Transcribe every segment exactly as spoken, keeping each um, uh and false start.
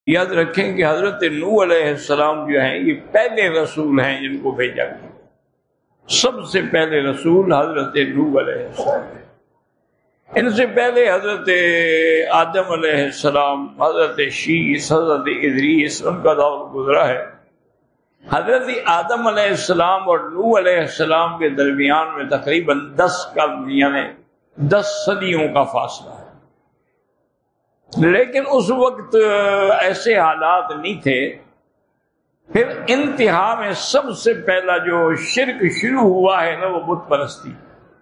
یاد رکھیں کہ حضرت نوح علیہ السلام جو ہیں یہ پہلے رسول ہیں جن کو بھیجا گیا. سب سے پہلے رسول حضرت نوح علیہ السلام ہیں. ان سے پہلے حضرت آدم علیہ السلام، حضرت شیس، حضرت ادریس، ان کا دور گزرا ہے. حضرت آدم علیہ السلام اور نوح علیہ السلام کے درمیان میں تقریباً دس قرن یعنی دس صدیوں کا فاصلہ ہے. لیکن اس وقت ایسے حالات نہیں تھے. پھر انتہا میں سب سے پہلا جو شرک شروع ہوا ہے نا وہ بت پرستی.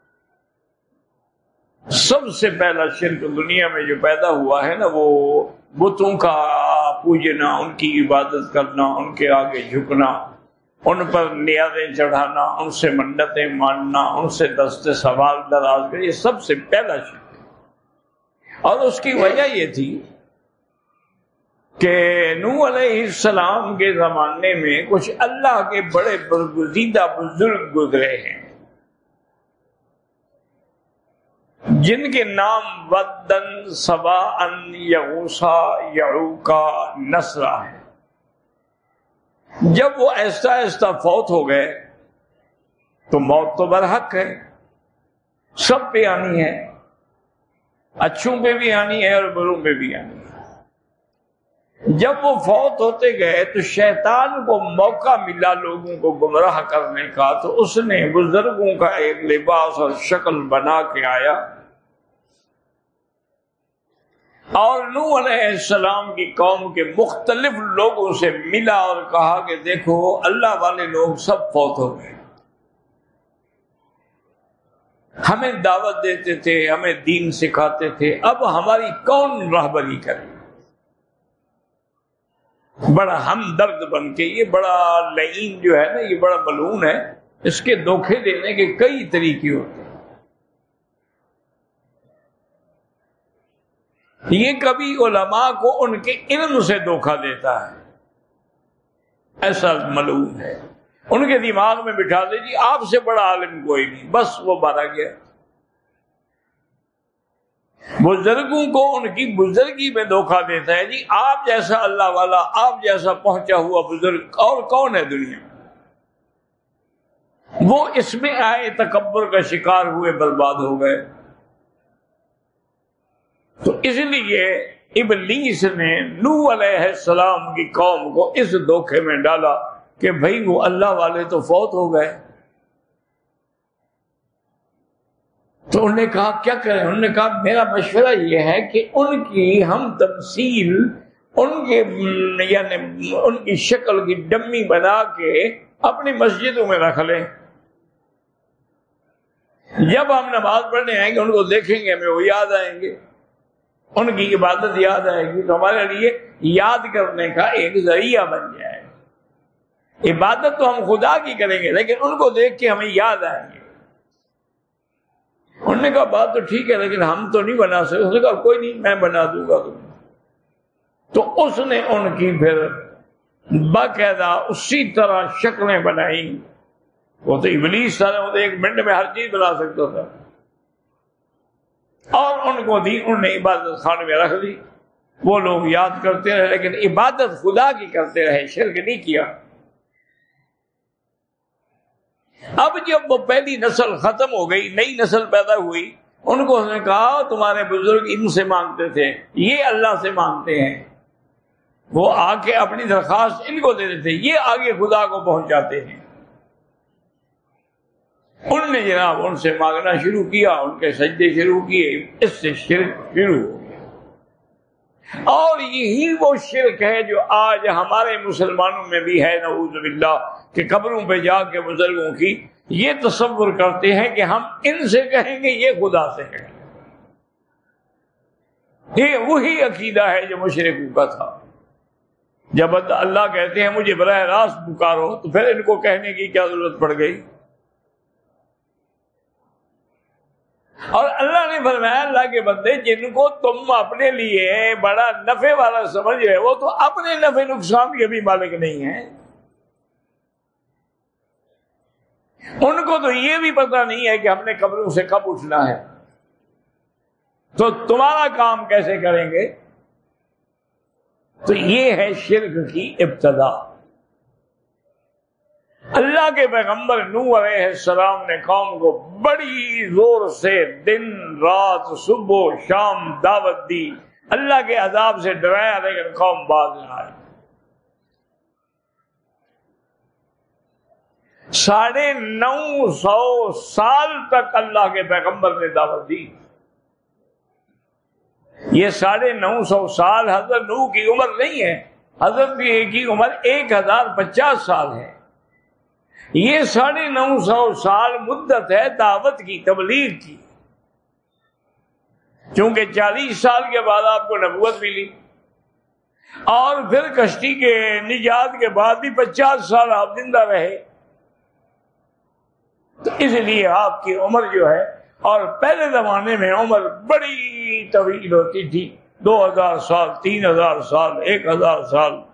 سب سے پہلا شرک دنیا میں جو پیدا ہوا ہے نا وہ بتوں کا پوجنا، ان کی عبادت کرنا، ان کے آگے جھکنا، ان پر نیازیں چڑھانا، ان سے منتیں ماننا، ان سے دست سوال دراز کرنا، یہ سب سے پہلا شرک. اور اس کی وجہ یہ تھی کہ نوح علیہ السلام کے زمانے میں کچھ اللہ کے بڑے برگزیدہ بزرگ گزرے ہیں جن کے نام ودن، سواعن، یغوثا، یعوقا، نصرا ہے. جب وہ آہستہ آہستہ فوت ہو گئے تو موت تو برحق ہے، سب پہ آنی ہے، اچھوں پہ بھی آنی ہے اور بروں پہ بھی آنی ہے. جب وہ فوت ہوتے گئے تو شیطان کو موقع ملا لوگوں کو گمراہ کرنے کا، تو اس نے بزرگوں کا ایک لباس اور شکل بنا کے آیا اور نوح علیہ السلام کی قوم کے مختلف لوگوں سے ملا اور کہا کہ دیکھو اللہ والے لوگ سب فوت ہو گئے، ہمیں دعوت دیتے تھے، ہمیں دین سکھاتے تھے، اب ہماری کون راہبری کرے. بڑا ہمدرد بن کے، یہ بڑا لعین جو ہے نا، یہ بڑا ملعون ہے، اس کے دھوکے دینے کے کئی طریقے ہوتے ہیں. یہ کبھی علماء کو ان کے علم سے دھوکہ دیتا ہے، ایسا ملعون ہے. ان کے دماغ میں بٹھا دے جی آپ سے بڑا عالم کوئی نہیں، بس وہ مارا گیا. بزرگوں کو ان کی بزرگی میں دھوکہ دیتا ہے جی آپ جیسا اللہ والا، آپ جیسا پہنچا ہوا بزرگ اور کون ہے دنیا میں. وہ اس میں آئے، تکبر کا شکار ہوئے، برباد ہو گئے. تو اس لیے ابلیس نے نوح علیہ السلام کی قوم کو اس دھوکے میں ڈالا کہ بھئی وہ اللہ والے تو فوت ہو گئے. تو انہوں نے کہا کیا کریں؟ انہوں نے کہا میرا مشورہ یہ ہے کہ ان کی ہم تمثیل، ان کے یعنی ان کی شکل کی ڈمی بنا کے اپنی مسجدوں میں رکھ لیں. جب ہم نماز پڑھنے آئیں گے ان کو دیکھیں گے، ہمیں وہ یاد آئیں گے، ان کی عبادت یاد آئے گی، تو ہمارے لیے یاد کرنے کا ایک ذریعہ بن جائے. عبادت تو ہم خدا کی کریں گے لیکن ان کو دیکھ کے ہمیں یاد آئیں گے. انہوں نے کہا بات تو ٹھیک ہے لیکن ہم تو نہیں بنا سکتے. اس نے کہا کوئی نہیں، میں بنا دوں گا تم. تو اس نے ان کی پھر باقاعدہ اسی طرح شکلیں بنائی. وہ تو ابلیس تھا، وہ تو ایک منٹ میں ہر چیز بنا سکتا تھا. اور ان کو دی، انہوں نے عبادت خانے میں رکھ دی. وہ لوگ یاد کرتے رہے لیکن عبادت خدا کی کرتے رہے، شرک نہیں کیا. اب جب وہ پہلی نسل ختم ہو گئی، نئی نسل پیدا ہوئی، ان کو اس نے کہا تمہارے بزرگ ان سے مانگتے تھے، یہ اللہ سے مانگتے ہیں. وہ آ کے اپنی درخواست ان کو دیتے تھے، یہ آگے خدا کو پہنچاتے ہیں. ان نے جناب ان سے مانگنا شروع کیا، ان کے سجدے شروع کیے. اس سے شرک شروع ہو گیا. اور یہی وہ شرک ہے جو آج ہمارے مسلمانوں میں بھی ہے، نعوذ باللہ، کہ قبروں پہ جا کے بزرگوں کی یہ تصور کرتے ہیں کہ ہم ان سے کہیں گے یہ خدا سے کہیں گے. یہ وہی عقیدہ ہے جو مشرکوں کا تھا. جب اللہ کہتے ہیں مجھے براہ راست پکارو تو پھر ان کو کہنے کی کیا ضرورت پڑ گئی. اور اللہ نے فرمایا اللہ کے بندے جن کو تم اپنے لیے بڑا نفع والا سمجھ رہے ہو تو اپنے نفع نقصان کے بھی مالک نہیں ہیں. ان کو تو یہ بھی پتہ نہیں ہے کہ ہم نے قبروں سے کب اٹھنا ہے، تو تمہارا کام کیسے کریں گے؟ تو یہ ہے شرک کی ابتدا۔ اللہ کے پیغمبر نوح علیہ السلام نے قوم کو بڑی زور سے دن رات صبح و شام دعوت دی، اللہ کے عذاب سے ڈرایا، لیکن قوم باز نہ آئی۔ ساڑھے نو سو سال تک اللہ کے پیغمبر نے دعوت دی۔ یہ ساڑھے نو سو سال حضرت نوح کی عمر نہیں ہے، حضرت کی عمر ایک ہزار پچاس سال ہے۔ یہ ساڑھے نو سو سال مدت ہے دعوت کی، تبلیغ کی، چونکہ چالیس سال کے بعد آپ کو نبوت ملی، اور پھر کشتی کے نجات کے بعد بھی پچاس سال آپ زندہ رہے، تو اس لیے آپ کی عمر جو ہے، اور پہلے زمانے میں عمر بڑی طویل ہوتی تھی، دو ہزار سال، تین ہزار سال، ایک ہزار سال۔